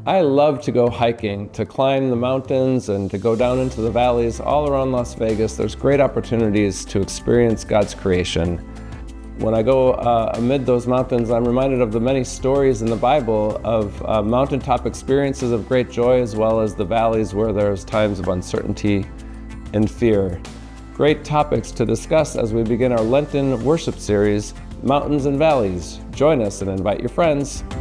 I love to go hiking, to climb the mountains and to go down into the valleys all around Las Vegas. There's great opportunities to experience God's creation. When I go amid those mountains, I'm reminded of the many stories in the Bible of mountaintop experiences of great joy, as well as the valleys where there's times of uncertainty and fear. Great topics to discuss as we begin our Lenten worship series, Mountains and Valleys. Join us and invite your friends.